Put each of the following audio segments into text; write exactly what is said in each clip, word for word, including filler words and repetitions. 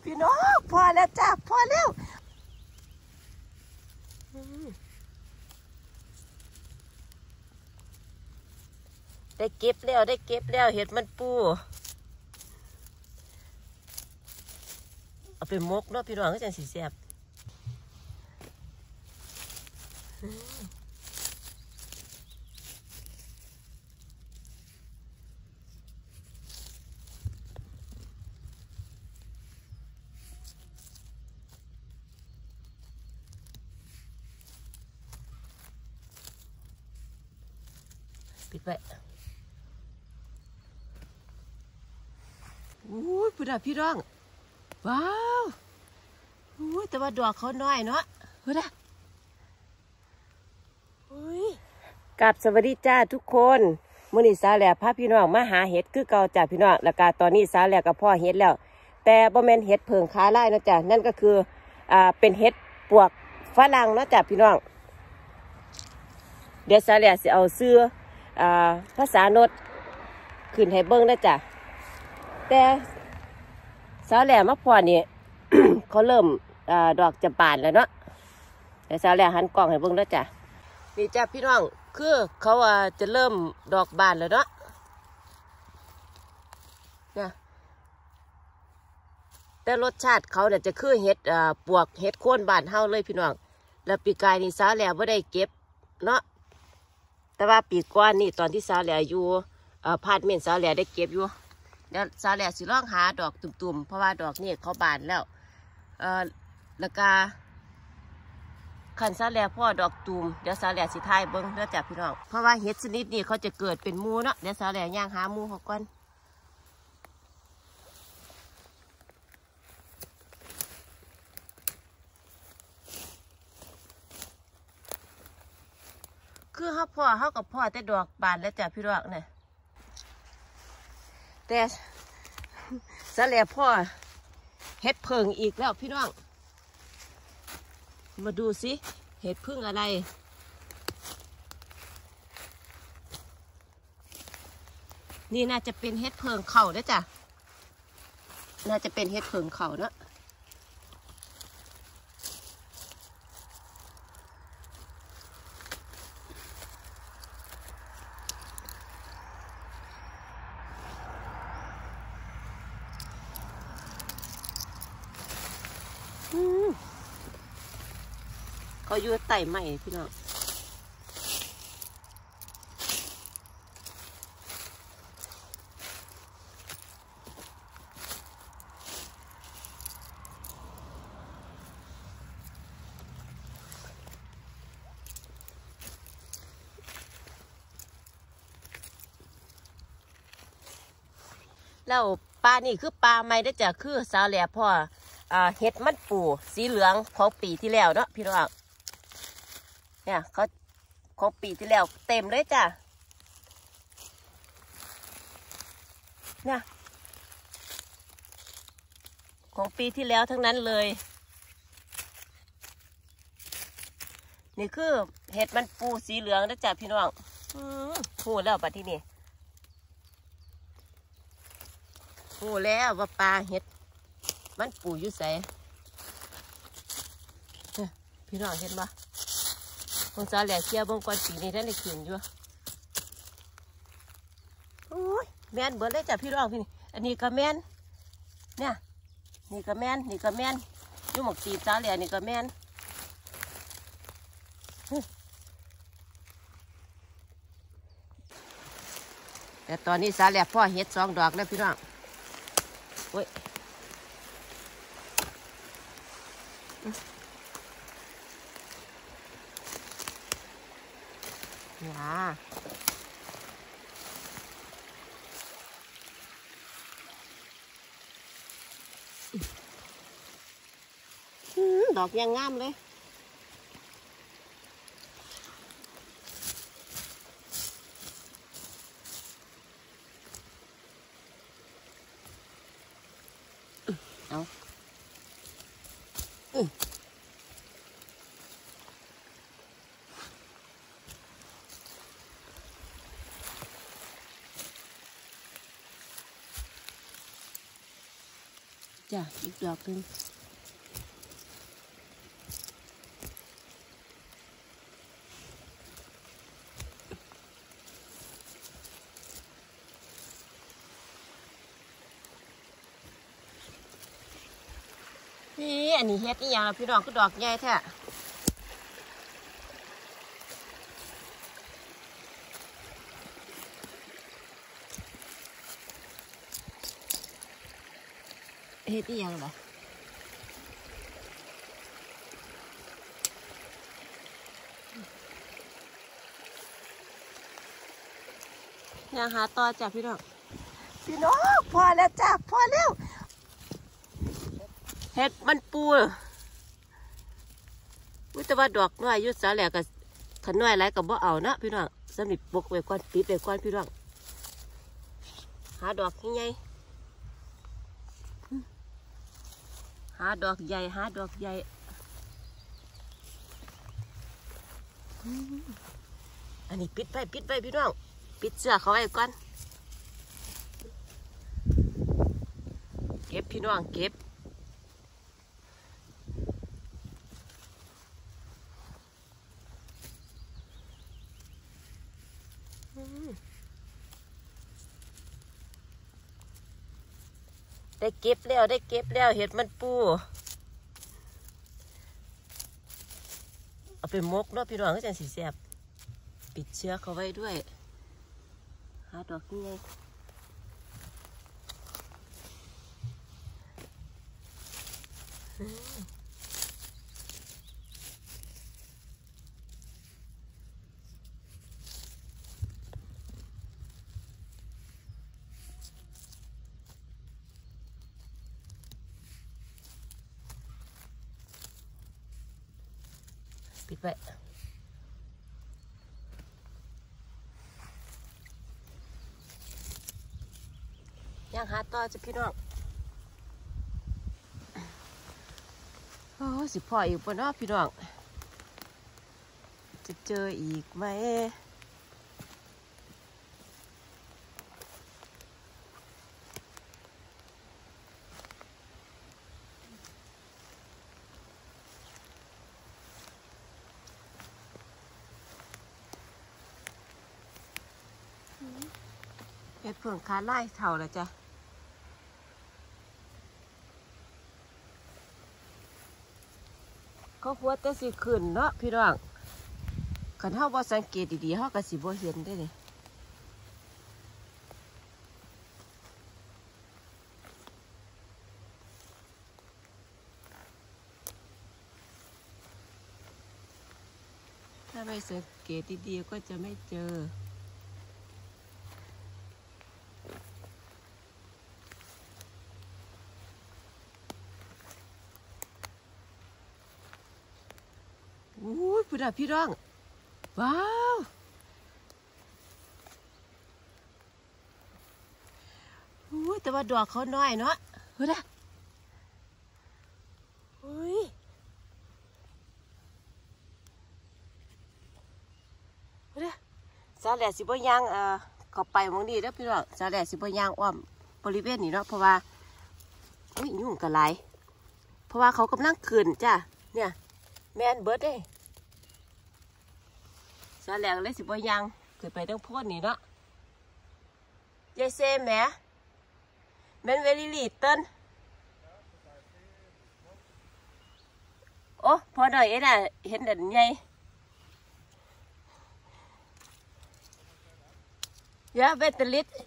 พี่น้องพอแล้วจ้าพอแล้วได้เก็บแล้วได้เก็บแล้วเห็ดมันปูเอาไปมกเนาะพี่น้องก็จังสีแซ่บปิดไว้อู้ยพี่น้องพี่น้องว้าวอู้แต่ว่าดอกเขาน้อยเนาะพี่น้องกับสวัสดีจ้าทุกคนมื้อนี้สาวแหล่พาพี่น้องมาหาเห็ดคือเก่าจ้าพี่น้องแล้วก็ตอนนี้สาวแหล่กับพ่อเห็ดแล้วแต่บ่แม่นเห็ดเพิงขาลายเนาะจ้านั่นก็คืออ่าเป็นเห็ดปวกฝรั่งเนาะจ้าพี่น้องเดี๋ยวสาวแหล่สิเอาเสื้ออ่าภาษาโนดขึ้นให้เบิ้งนะจ้ะแต่สาวแหล่มาพอนี่ เขาเริ่มอ่าดอกจะบานแล้วเนาะแต่สาวแหล่หันกล้องให้เบิ้งนะจ้ะนี่จ้ะพี่น้องคือเขาอ่าจะเริ่มดอกบานแล้วเนาะเนี่ยแต่รสชาติเขาเนี่ยจะคือเห็ดอ่าปวกเห็ดโคนบานเฮาเลยพี่น้องแล้วปีกายนี่สาวแหล่ไม่ได้เก็บเนาะแต่ว่าปีก้อนนี่ตอนที่สาวแหล่อยู่พาดเมนสาวแหล่ได้เก็บอยู่เดี๋ยวสาวแหล่สิลองหาดอกตุ่มๆเพราะว่าดอกนี่เขาบานแล้วเอ่อแล้วก็ขันสาวแหล่พ่อดอกตุ่มเดี๋ยวสาวแหล่สิทายเบิ้งเด้อจ้ะพี่น้องเพราะว่าเห็ดชนิดนี้เขาจะเกิดเป็นมูเนาะเดี๋ยวสาวแหล่ย่างหามูเขาก่อนคือเขาพ่อเขากับพ่อแต่ดอกบานแล้วจ้ะพี่น้องเนี่ยแต่สะแหล่พ่อเห็ดเพิงอีกแล้วพี่น้องมาดูสิเห็ดพึ่งอะไรนี่น่าจะเป็นเห็ดเพิงเข่าด้วยจ้ะน่าจะเป็นเห็ดเพิงเข่าเนาะเขาอยู่ใต้ไม้พี่น้องแล้วปลานี่คือปลาไม้ได้จ้ะคือสาวแหล่พ่ออ่าเห็ดมันปูสีเหลืองของปีที่แล้วเนาะพี่น้องเนี่ยเขาของปีที่แล้วเต็มเลยจ้ะเนี่ยของปีที่แล้วทั้งนั้นเลยนี่คือเห็ดมันปูสีเหลืองนะจ้ะพี่น้องพูดแล้วปะที่นี่พูดแล้วว่าปลาเห็ดมันปูอยู่ใส่พี่น้องเห็นปะคงจะแหลกเชี่ยบงกรปีนี้ท่านได้ขึ้นอยู่โอ้ยแม่นเบิดเลยจ้ะพี่น้องพี่นี่อันนี้ก็แม่นเนี่ยนี่ก็แม่นนี่ก็แม่นยุ่งหมกตีบจ้าแหลกนี่ก็แม่นแต่ตอนนี้สาแหลกพ่อเห็ดสองดอกแล้วพี่น้องโอ้ยว้าดอกยังงามเลยเอาจจ้ะอีกดอกหนึ่งนี่อันนี้เฮ็ดนี่อย่างละพี่น้องก็ดอกใหญ่แท้เฮ็ดนี่อย่างละยังหาต่อจ้ะพี่น้องพี่น้องพอแล้วจ้ะพอแล้วเฮ็ดมันปูวิแต่ว่าดอกน้อยยุดสาแหลกกับขันน้อยไรกับบ่เอานะพี่น้องสำหรับปกไว้ก่อนปิดไว้ก่อนพี่น้องหาดอกใหญ่หาดอกใหญ่หาดอกใหญ่อันนี้ปิดไปปิดไปพี่น้องปิดเสื้อเขาไว้ก่อนเก็บพี่น้องเก็บได้เก็บแล้วได้เก็บแล้วเห็ดมันปูเอาไปมกเนาะพี่น้องก็จะสีแสบปิดเชื้อเขาไว้ด้วยหาดอกนี่ไงปิดไว้ย่างหาต่อจะพี่น้องโอ้สิพ่ออีกปะเนาะพี่น้องจะเจออีกไหมเห็ดเผือกขาไล่เท่าแล้วจ้ะเขาหัวแต่สิขึ้นเนาะพี่น้องขันเท่าว่าสังเกตดีๆเขาก็สิบ่เห็นได้เลยถ้าไม่สังเกตดีๆก็จะไม่เจออู้ยพี่ดาพี่น้องว้าวอู้ยแต่ว่าดอกเขาน้อยเนาะเฮ้ยนะเฮ้ยเฮ้ยนะสาแหล่สิบย่างเอ่อเข้าไปมองนี่แล้วพี่น้องสาแหล่สิบย่างอ้อมบริเวณนี้เนาะเพราะว่าอุ้ยยุ่งกันไรเพราะว่าเขากำลังขึ้นจ้ะเนี่ยแมนเบิร์ดเด้สาแหล่เลยสิบย่างขึ้นไปต้องพ่นนี่เนาะยายเซมแหมแมนเวลิลีเติ้ลโอ้พอหน่อยเอ็น่ะเห็นเด่นใหญ่ยาเบตลิต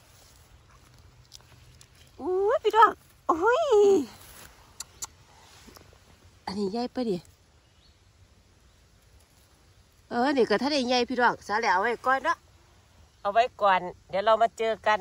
อู้ยพี่น้องโอ้ยอันนี้ใหญ่ปะดิเออเดี๋ยวก็ถ้าได้ใหญ่พี่น้องสาแหล่เอาไว้ก่อนเนาะเอาไว้ก่อนเดี๋ยวเรามาเจอกัน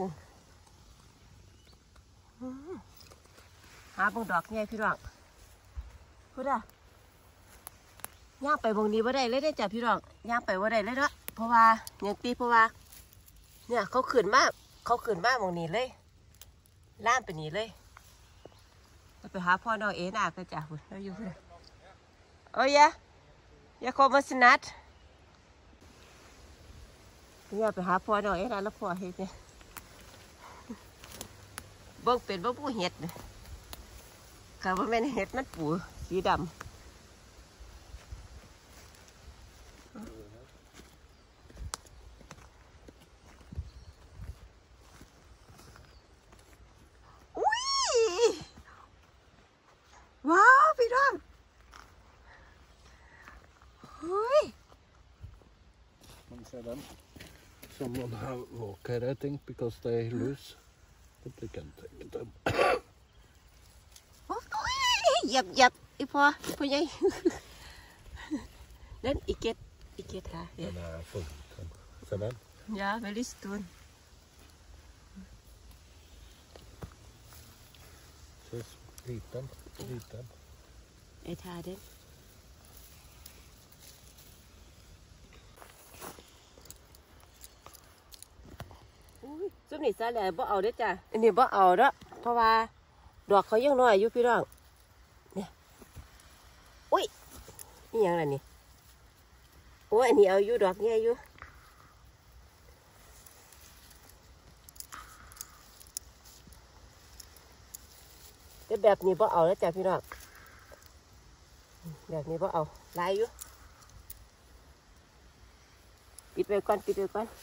หาบงดอกใหญ่พี่น้องพูดอ่ะย่างไปบงนี้ว่าได้เลยได้จ้ะพี่น้องย่างไปว่าได้เลยเนาะเพราะว่าอย่างตีเพราะว่าเนี่ยเขาขืนมากเขาขืนมากบงนี้เลยล่ามไปนี้เลยเราไปหาพ่อน้องเอ๋น่าก็จ้ะคุณเราอยู่เพื่อนโอ้ยยะยาโคมาสนัดเนี่ยไปหาพ่อน้องเอ๋น่าแล้วพ่อเฮ็ดเนี่ยเบิ่งเป็นบ่ผู้เฮ็ดเนี่ยค่ะว่าแม่นเห็ดมันปูสีดำอุ้ยว้าวพี่น้องเฮ้ย Someone have walker, I think, because they lose, but they can take them. โอ้ยเหยียบเหยียบอีพอพ่อใหญ่ นั่นอีเกตอีเกตค่ะ Den är full. Ser den? Ja, väldigt stor. Ser liten, liten. Jag tar den. Ui,ซุปนี่ซะแล้วบ่เอาเด้อจ้ะอันนี้บ่เอาเด้อเพราะว่าดอกเขายังน้อยอยู่พี่น้องเนี่ยอุ้ยนี่หยังล่ะนี่โอ้ยอันนี้เอาอยู่ดอกใหญ่อยู่แต่แบบนี้บ่เอาแล้วจ้ะพี่น้องแบบนี้บ่เอาหลายอยู่ปิดไว้ก่อนปิดไว้ก่อน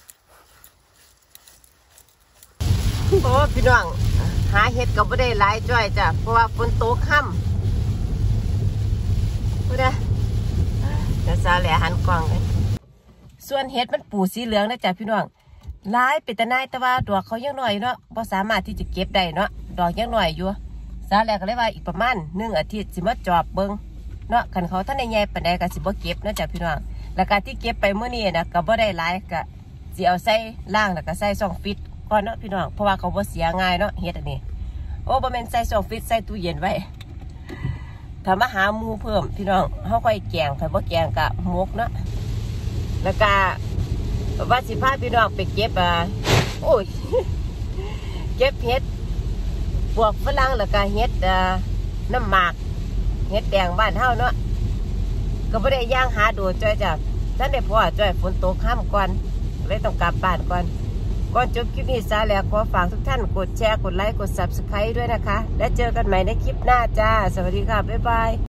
โอ้พี่น้องหาเห็ดก็ไม่ได้หลายจ้อยจ้ะเพราะว่าฝนตกค่ำพูดนะจะซาแหล่หันกล้องกันส่วนเห็ดมันปูสีเหลืองนะจ้ะพี่น้องหลายเป็นตะนายแต่ว่าดอกเขายังน้อยเนาะพอสามารถที่จะเก็บได้เนาะดอกยังน้อยอยู่ซาแหล่ก็เลยว่าอีกประมาณหนึ่งอาทิตย์สิมาจอบเบิ้งเนาะขันเขาท่านในใหญ่ปานใดก็สิบ่เก็บนะจ้ะพี่น้องแล้วการที่เก็บไปเมื่อนี้นะก็บ่ได้หลายก็สิเอาใส่ล่างแล้วก็ใส่ซองฟิตก่อนเนาะพี่น้องเพราะว่าเขาบ่เสียง่ายเนาะเฮ็ดอันนี้โอ้บ่แม่นใส่ซองฟิตใส่ตู้เย็นไว้ถ้ามาหาหมูเพิ่มพี่น้องเฮาค่อยแกงถ้าบ่แกงก็หมกเนาะแล้วก็ว่าสิพาพี่น้องไปเก็บอ่ะโอ้ย เก็บเห็ดพวกฝรั่งแล้วก็เห็ดอ่าน้ำหมากเห็ดแดงบ้านเฮาเนาะก็บ่ได้ย่างหาดูจ้อยจ้ะท่านได้พอจ้อยฝนตกค่ำก่อนเลยต้องกลับบ้านก่อนก่อนจบคลิปนี้ซาแล้วขอฝากทุกท่านกดแชร์กดไลค์กด ซับสไครบ์ ด้วยนะคะและเจอกันใหม่ในคลิปหน้าจ้าสวัสดีค่ะบ๊ายบาย